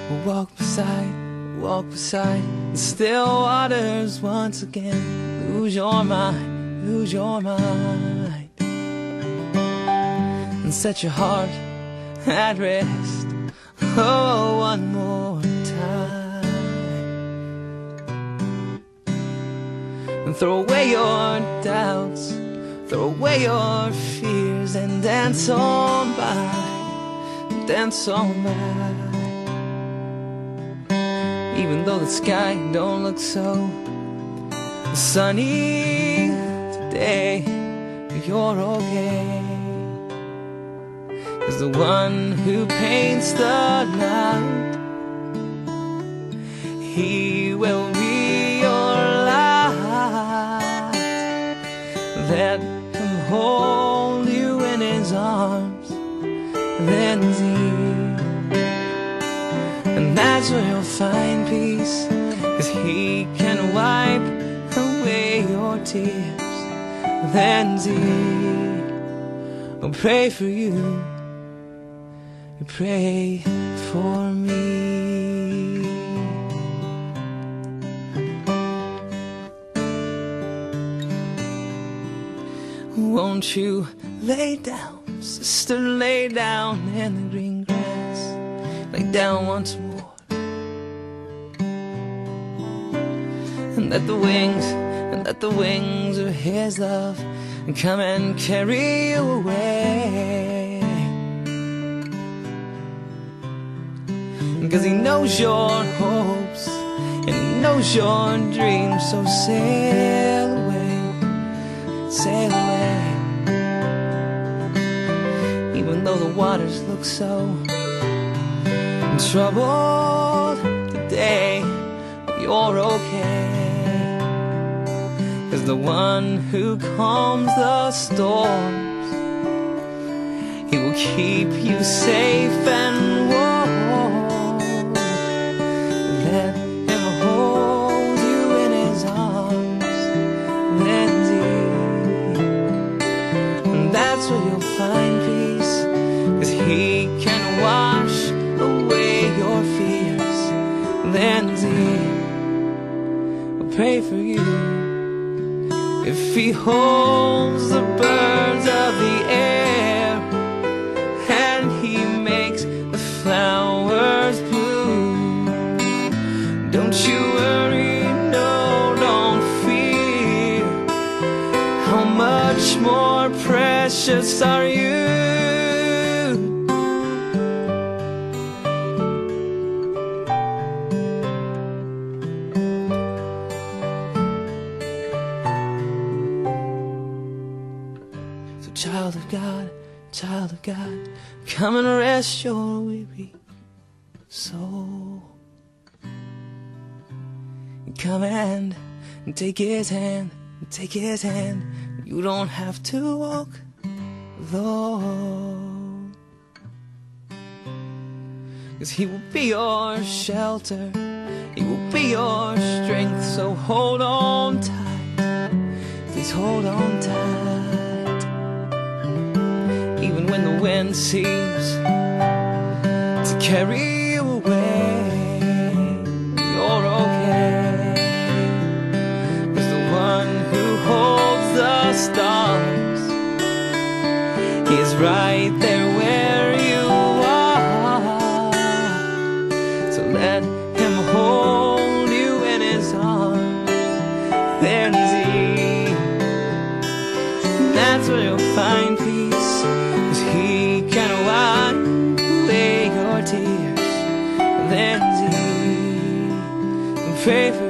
walk beside the still waters once again. Lose your mind, lose your mind, and set your heart at rest. Oh, one more time, and throw away your doubts, throw away your fears, and dance on by, dance on by. Even though the sky don't look so sunny today, you're okay. 'Cause the one who paints the night, he will be your light. Let him hold you in his arms, then and that's where you'll find peace. 'Cause he can wipe away your tears. Then I'll pray for you, you pray for me. Won't you lay down, sister, lay down in the green grass, lay down once more, and let the wings of his love come and carry you away. 'Cause he knows your hopes and he knows your dreams, so sail away, sail away. Even though the waters look so troubled today, you're okay. 'Cause the one who calms the storms, he will keep you safe and warm. Let him hold you in his arms, then and that's where you'll find peace. 'Cause he can wash away your fears. Then I'll pray for you. If he holds the birds of the air, and he makes the flowers bloom, don't you worry, no, don't fear. How much more precious are you? Child of God, come and rest your weary soul. Come and take his hand, take his hand. You don't have to walk alone. 'Cause he will be your shelter, he will be your strength. So hold on tight, please hold on tight. Even when the wind seems to carry you away, you're okay. 'Cause the one who holds the stars, he is right there where you are. So let him hold you in his arms, then that's where you'll find peace. 'Cause he can wipe away your tears, then pray for